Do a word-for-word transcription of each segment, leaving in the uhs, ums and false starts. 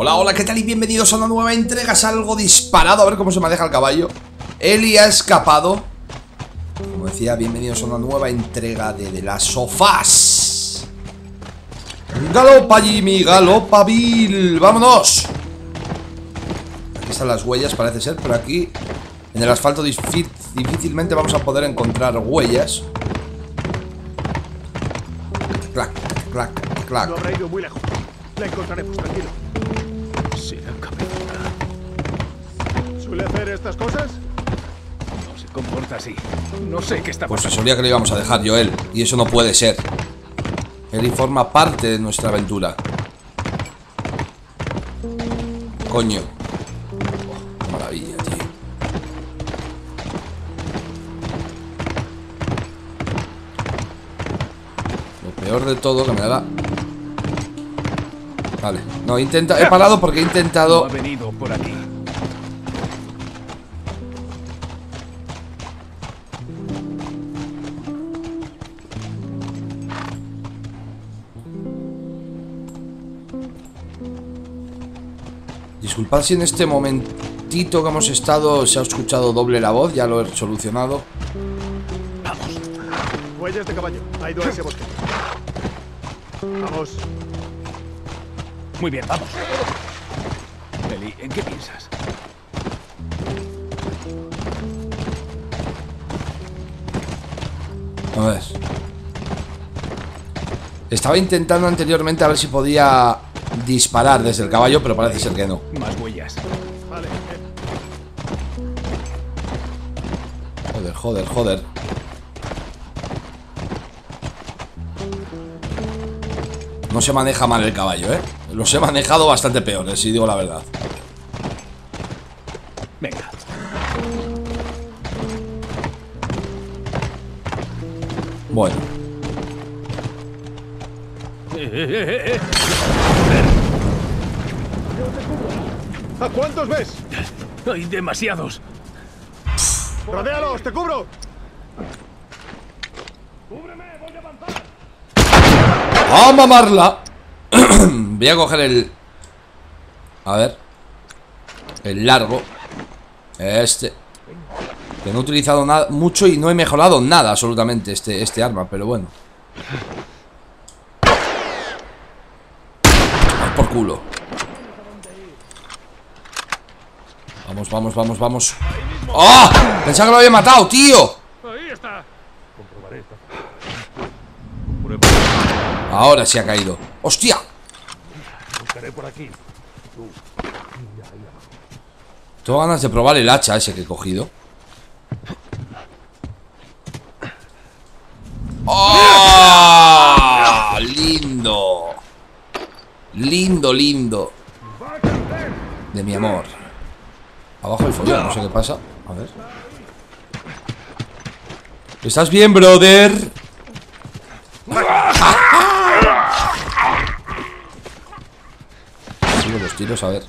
Hola, hola, ¿qué tal? Y bienvenidos a una nueva entrega. Salgo disparado, a ver cómo se me deja el caballo. Eli ha escapado. Como decía, bienvenidos a una nueva entrega de The Last of Us. Galopa Jimmy, galopa Bill. ¡Vámonos! Aquí están las huellas, parece ser, pero aquí en el asfalto difícilmente vamos a poder encontrar huellas. Clac, clac, clac. No habrá ido muy lejos. La encontraremos, tranquilo. Será cabezona. ¿Suele hacer estas cosas? No se comporta así. No sé qué está Pues se pasando. solía que le íbamos a dejar, Joel. Y eso no puede ser. Eli forma parte de nuestra aventura. Coño. Oh, qué maravilla, tío. Lo peor de todo que me da. Vale. No, intenta. He parado porque he No intentado. ha venido por aquí. Disculpad si en este momentito que hemos estado se ha escuchado doble la voz. Ya lo he solucionado. Huellas de caballo. Ha ido a ese bosque. Vamos. Muy bien, vamos. Eli, ¿en qué piensas? A ver. Estaba intentando anteriormente a ver si podía disparar desde el caballo, pero parece ser que no. Más huellas. Vale. Joder, joder, joder. No se maneja mal el caballo, ¿eh? Los he manejado bastante peores, si digo la verdad. Venga. Bueno. Eh, eh, eh, eh. ¿A cuántos ves? Hay demasiados. ¡Rodéalos! ¡Te cubro! ¡A mamarla! Voy a coger el... A ver. El largo. Este. Que no he utilizado nada mucho y no he mejorado nada absolutamente este, este arma, pero bueno. Ay, por culo. Vamos, vamos, vamos, vamos. ¡Oh! Pensaba que lo había matado, tío. Ahí está. Ahora sí ha caído. ¡Hostia! Buscaré por aquí. Tengo ganas de probar el hacha ese que he cogido. ¡Oh! Lindo. Lindo, lindo. De mi amor. Abajo el follón, no sé qué pasa. A ver. ¿Estás bien, brother? Sigo los tiros, a ver.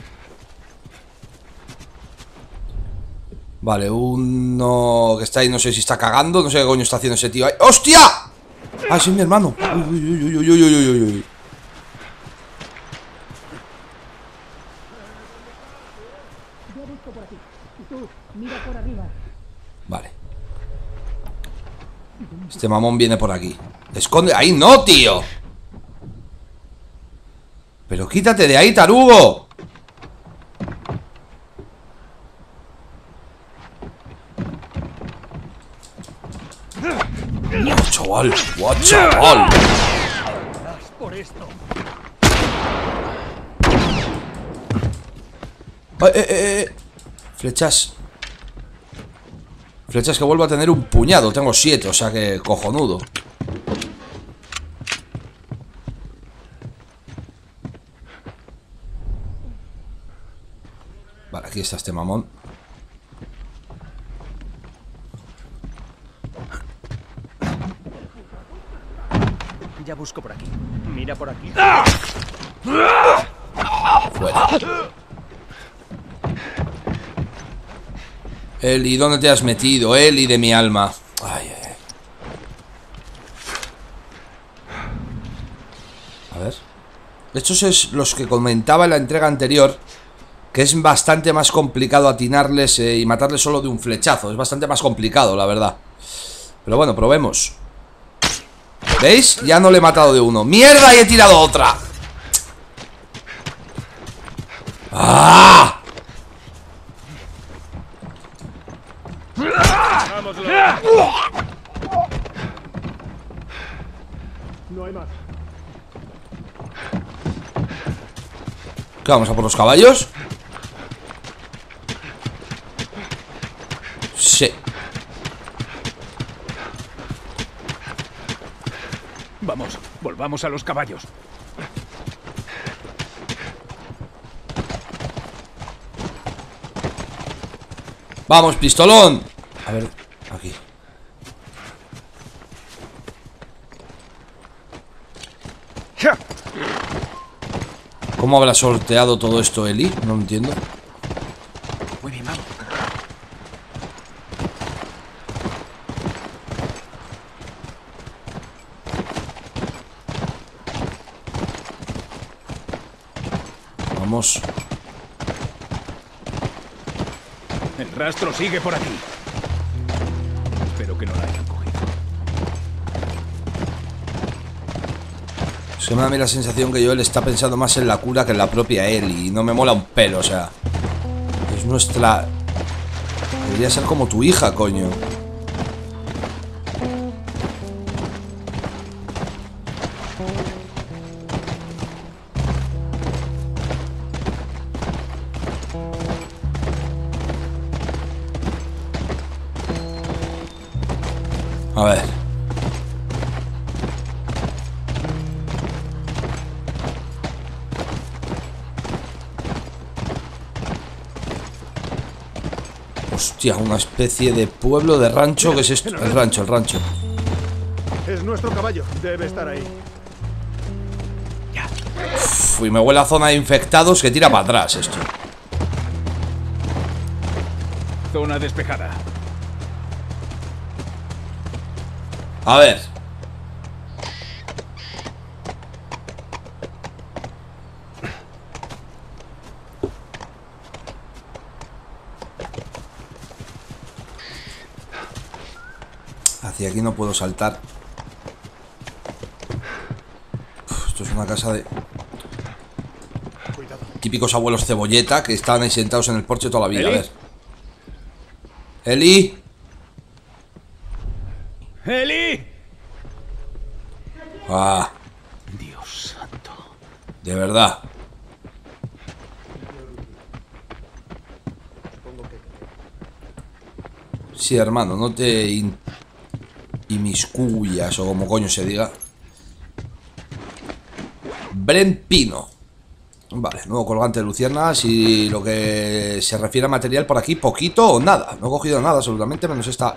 Vale, uno que está ahí, no sé si está cagando. No sé qué coño está haciendo ese tío ahí. ¡Hostia! Ah, sí, mi hermano. Uy, uy, uy, uy, uy, uy, uy, uy. Vale. Este mamón viene por aquí. Esconde. ¡Ahí no, tío! Pero quítate de ahí, tarugo. ¡Guau, chaval! ¡Guau, chaval! Por esto. Eh, eh, eh, eh. Flechas. Flechas que vuelvo a tener un puñado. Tengo siete, o sea que cojonudo. Vale, aquí está este mamón. Ya busco por aquí. Mira por aquí. Fuera. Eli, ¿dónde te has metido? Eli de mi alma. Ay, ay, ay. A ver. Estos es los que comentaba en la entrega anterior, que es bastante más complicado atinarles eh, y matarles solo de un flechazo. Es bastante más complicado, la verdad. Pero bueno, probemos. ¿Veis? Ya no le he matado de uno. ¡Mierda! Y he tirado otra. ¡Ah! No hay más. ¿Qué, vamos a por los caballos? Sí. Vamos, volvamos a los caballos. Vamos, pistolón. A ver, aquí. ¿Cómo habrá sorteado todo esto Eli? No lo entiendo. Muy bien, vamos. Vamos. El rastro sigue por aquí. Espero que no la hayan cogido. Es que me da a mí la sensación que Joel está pensando más en la cura que en la propia Eli. Y no me mola un pelo, o sea. Es nuestra... Debería ser como tu hija, coño. A ver. Hostia, una especie de pueblo, de rancho. ¿Qué es esto? El rancho, el rancho. Es nuestro caballo. Debe estar ahí. Uf, y me huele a zona de infectados que tira para atrás esto. Zona despejada. A ver. Hacia aquí no puedo saltar. Uf, esto es una casa de... Cuidado. Típicos abuelos cebolleta que estaban ahí sentados en el porche toda la vida. ¿Eli? A ver. Eli. ¡Eli! Ah, Dios santo. de verdad. Sí, hermano, no te in- inmiscuyas o como coño se diga. Bren Pino. Vale, nuevo colgante de luciérnagas. Y lo que se refiere a material por aquí, poquito o nada. No he cogido nada absolutamente, menos esta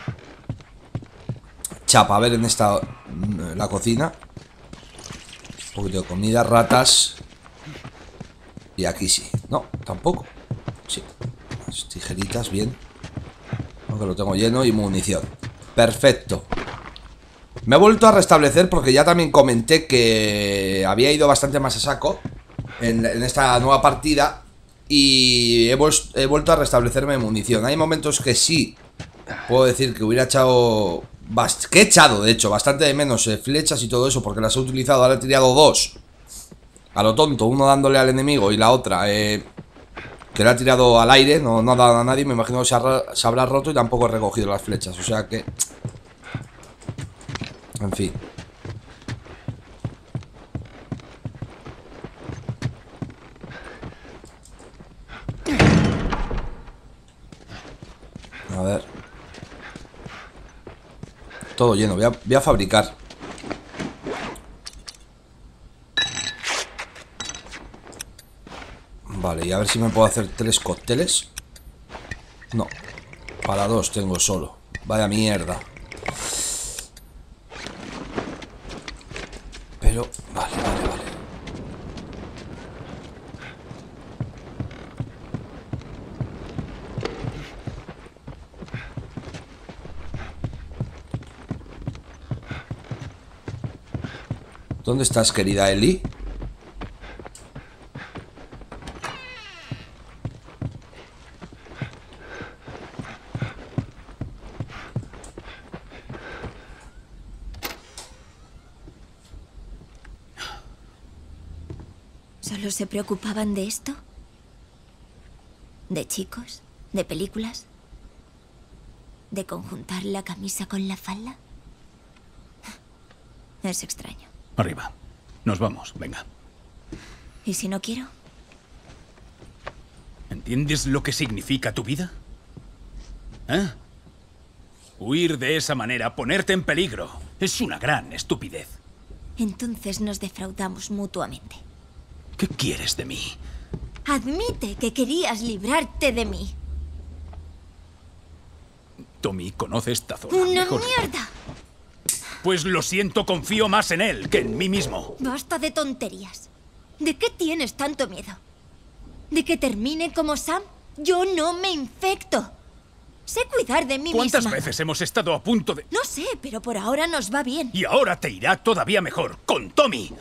chapa. A ver en esta, la cocina. Un poquito de comida, ratas. Y aquí sí. No, tampoco. Sí, las tijeritas, bien. Aunque lo tengo lleno y munición. Perfecto. Me he vuelto a restablecer porque ya también comenté que había ido bastante más a saco en, en esta nueva partida. Y he, he vuelto a restablecerme munición. Hay momentos que sí puedo decir que hubiera echado... Que he echado, de hecho, bastante de menos eh, flechas y todo eso, porque las he utilizado. Ahora he tirado dos a lo tonto, uno dándole al enemigo y la otra eh, que le ha tirado al aire. No, no ha dado a nadie, me imagino que se, ha, se habrá roto y tampoco he recogido las flechas. O sea que... En fin. A ver. Todo lleno, voy a, voy a fabricar. Vale, y a ver si me puedo hacer tres cócteles. No, para dos tengo solo. Vaya mierda. Pero, vale, vale, vale. ¿Dónde estás, querida Eli? ¿Solo se preocupaban de esto? ¿De chicos? ¿De películas? ¿De conjuntar la camisa con la falda? Es extraño. Arriba. Nos vamos, venga. ¿Y si no quiero? ¿Entiendes lo que significa tu vida? ¿Eh? Huir de esa manera, ponerte en peligro, es una gran estupidez. Entonces nos defraudamos mutuamente. ¿Qué quieres de mí? Admite que querías librarte de mí. Tommy conoce esta zona ¡Una mejor. mierda! Pues lo siento, confío más en él que en mí mismo. Basta de tonterías. ¿De qué tienes tanto miedo? ¿De que termine como Sam? Yo no me infecto. Sé cuidar de mí ¿Cuántas misma. veces hemos estado a punto de...? No sé, pero por ahora nos va bien. Y ahora te irá todavía mejor, con Tommy.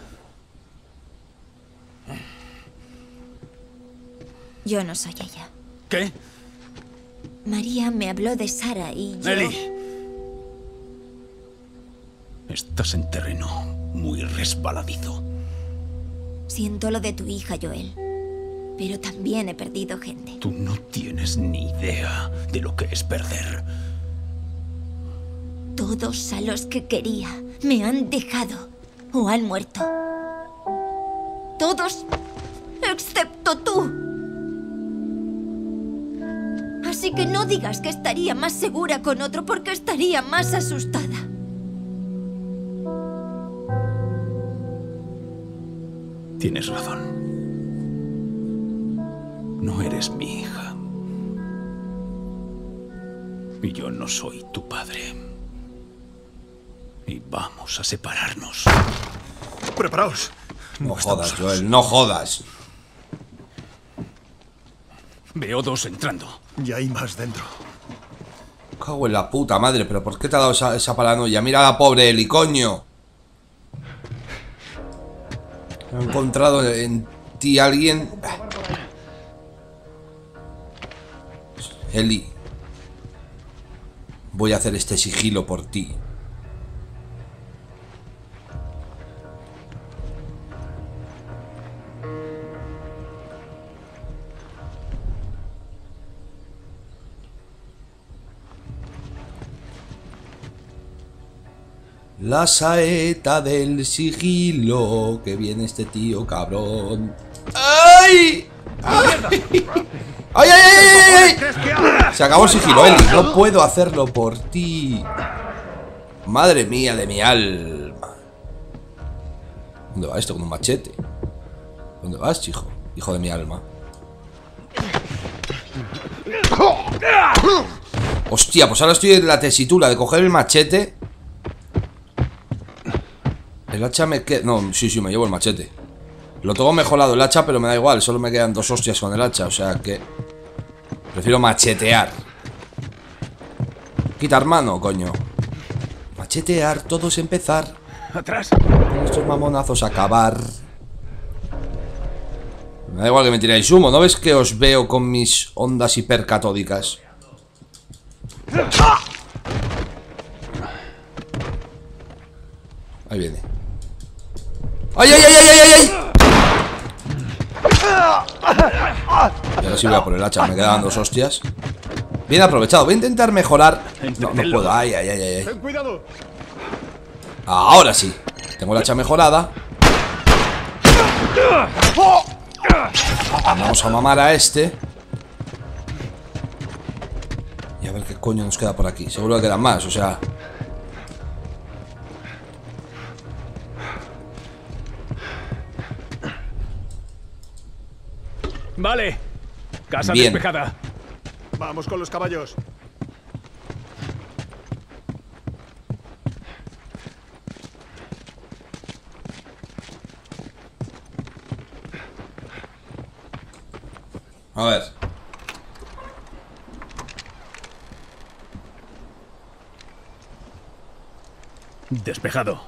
Yo no soy ella. ¿Qué? María me habló de Sara y yo... Ellie. Estás en terreno muy resbaladizo. Siento lo de tu hija, Joel. Pero también he perdido gente. Tú no tienes ni idea de lo que es perder. Todos a los que quería me han dejado o han muerto. Todos, excepto tú. Así que no digas que estaría más segura con otro porque estaría más asustada. Tienes razón. No eres mi hija. Y yo no soy tu padre. Y vamos a separarnos. Preparaos. No jodas, Joel, no jodas. Veo dos entrando. Ya hay más dentro. Cago en la puta madre, pero ¿por qué te ha dado esa, esa paranoia? Mira a la pobre Ellie, coño. He encontrado en ti alguien. Ellie, voy a hacer este sigilo por ti. La saeta del sigilo. Que viene este tío, cabrón. ¡Ay! ¡Ay! ¡Ay, ay, ay, ay! Se acabó el sigilo, Ellie. No puedo hacerlo por ti. Madre mía de mi alma. ¿Dónde va esto? Con un machete. ¿Dónde vas, hijo? Hijo de mi alma. Hostia, pues ahora estoy en la tesitura de coger el machete. El hacha me queda... No, sí, sí, me llevo el machete. Lo tengo mejorado el hacha, pero me da igual. Solo me quedan dos hostias con el hacha, o sea que... Prefiero machetear. Quitar mano, coño. Machetear, todo es empezar. Atrás. Con estos mamonazos acabar. Me da igual que me tiréis humo. ¿No ves que os veo con mis ondas hipercatódicas? Ahí viene. ¡Ay, ay, ay, ay, ay, ay! Y ahora sí voy a por el hacha. Me quedan dos hostias. Bien aprovechado. Voy a intentar mejorar. No, no puedo. Ay, ay, ay, ay. Ten cuidado. Ahora sí. Tengo el hacha mejorada. Vamos a mamar a este. Y a ver qué coño nos queda por aquí. Seguro que quedan más, o sea... Vale. Casa Bien. despejada. Vamos con los caballos. A ver. Despejado.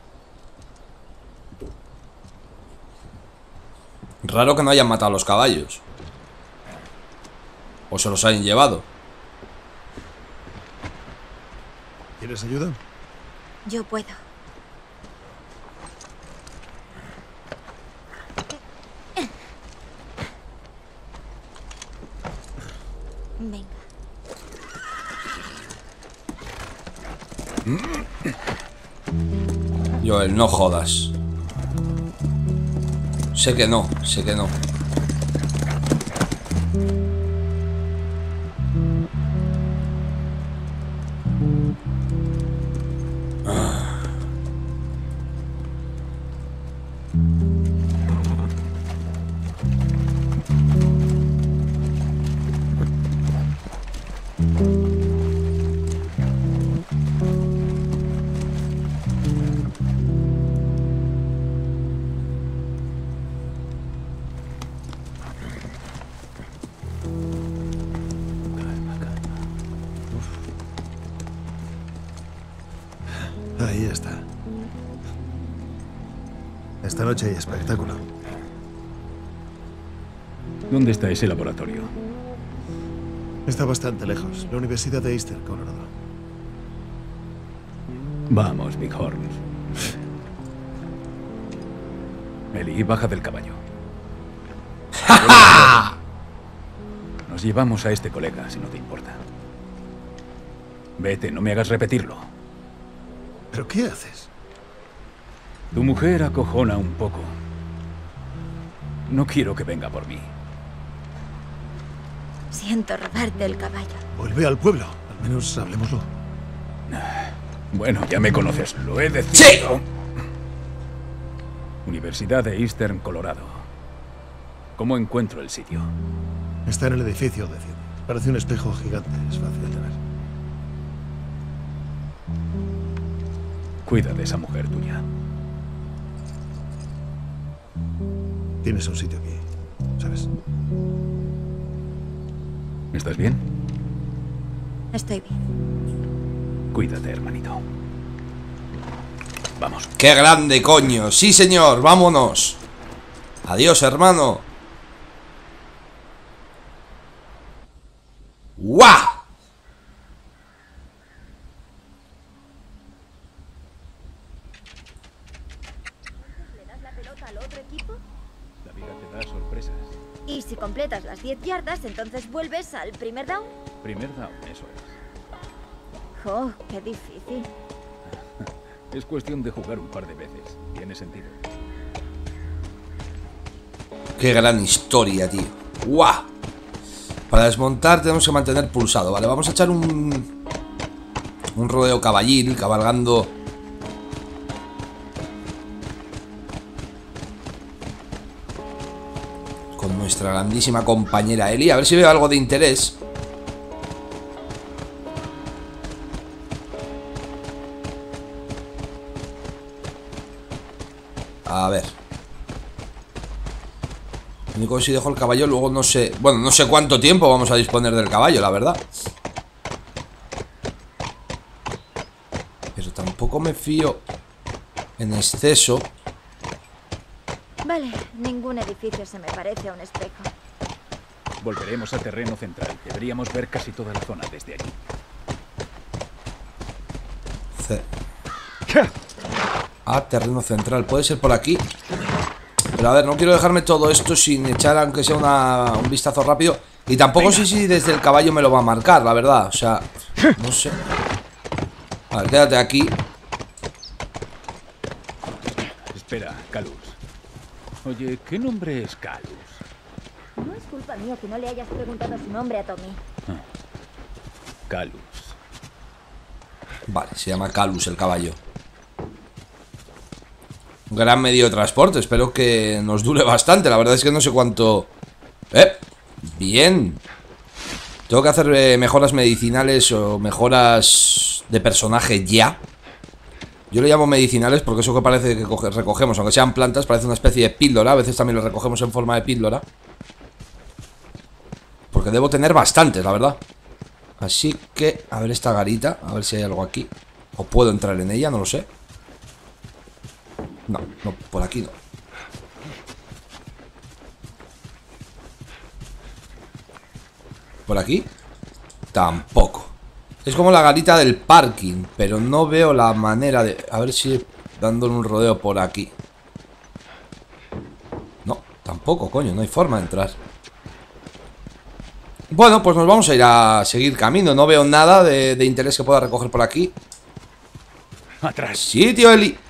Raro que no hayan matado a los caballos. O se los hayan llevado. ¿Quieres ayuda? Yo puedo. Venga. Joel, no jodas. Sé que no, sé que no. Ahí está. Esta noche hay espectáculo. ¿Dónde está ese laboratorio? Está bastante lejos. La Universidad de Eastern, Colorado. Vamos, Bighorn. Eli, baja del caballo. Nos llevamos a este colega, si no te importa. Vete, no me hagas repetirlo. ¿Pero qué haces? Tu mujer acojona un poco. No quiero que venga por mí. Siento robarte el caballo. Vuelve al pueblo. Al menos hablemoslo. Bueno, ya me conoces, lo he decidido. ¡Sí! Universidad de Eastern, Colorado. ¿Cómo encuentro el sitio? Está en el edificio de cine. Parece un espejo gigante. Es fácil de ver. Cuida de esa mujer tuya. Tienes un sitio aquí, ¿sabes? ¿Estás bien? Estoy bien. Cuídate, hermanito. Vamos. ¡Qué grande, coño! ¡Sí, señor! ¡Vámonos! Adiós, hermano. ¡Guau! ¿Le das la pelota al otro equipo? La vida te da sorpresas. Y si completas las diez yardas, entonces vuelves al primer down. Primer down, eso es. ¡Oh, qué difícil! Es cuestión de jugar un par de veces. Tiene sentido. ¡Qué gran historia, tío! ¡Guau! Para desmontar tenemos que mantener pulsado. Vale, vamos a echar un... Un rodeo caballil, cabalgando... Con nuestra grandísima compañera Eli. A ver si veo algo de interés. A ver. Lo único que si dejo el caballo, luego no sé... Bueno, no sé cuánto tiempo vamos a disponer del caballo, la verdad. Pero tampoco me fío en exceso. Vale, ningún edificio se me parece a un espejo. Volveremos a terreno central. Deberíamos ver casi toda la zona desde aquí. C. A terreno central. Puede ser por aquí. Pero a ver, no quiero dejarme todo esto sin echar aunque sea una, un vistazo rápido. Y tampoco sé si desde el caballo me lo va a marcar, la verdad. O sea, no sé. A ver, quédate aquí. Espera, Calus. Oye, ¿qué nombre es Calus? No es culpa mía que no le hayas preguntado su nombre a Tommy. Ah. Calus. Vale, se llama Calus el caballo. Un gran medio de transporte. Espero que nos dure bastante. La verdad es que no sé cuánto... ¡Eh! Bien. Tengo que hacer eh, mejoras medicinales o mejoras de personaje ya. Yo le llamo medicinales porque eso que parece que coge, recogemos, aunque sean plantas, parece una especie de píldora. A veces también lo recogemos en forma de píldora. Porque debo tener bastantes, la verdad. Así que, a ver esta garita. A ver si hay algo aquí. O puedo entrar en ella, no lo sé. No, no, por aquí no. ¿Por aquí? Tampoco. Es como la garita del parking, pero no veo la manera de... A ver si dándole un rodeo por aquí. No, tampoco, coño, no hay forma de entrar. Bueno, pues nos vamos a ir a seguir camino. No veo nada de, de interés que pueda recoger por aquí. Atrás. Sí, tío Eli.